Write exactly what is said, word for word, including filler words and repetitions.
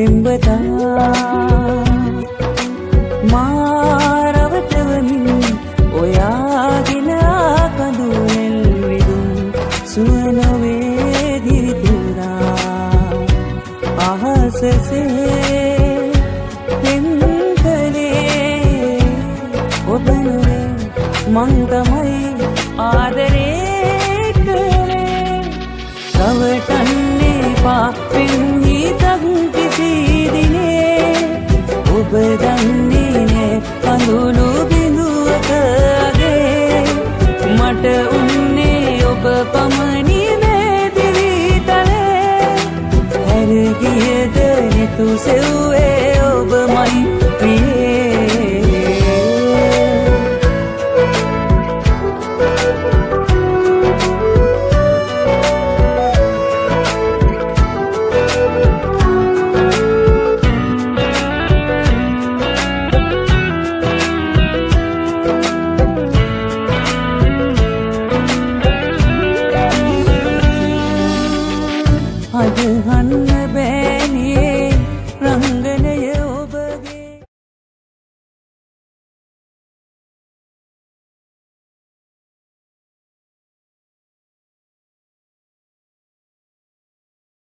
පෙම්වතා මාරවටවමින් ඔයාගෙන කඳුලෙල් විදුම් සුවනවේ දිරිතුරා අහසසේ පෙම්කලේ ඔබනුවේ මං තමයි ආදරේ කරේ රවටන්නේ පා පින්හිතක් කිසි දිනේ ඔබ දන්නේ නෑ කඳුළු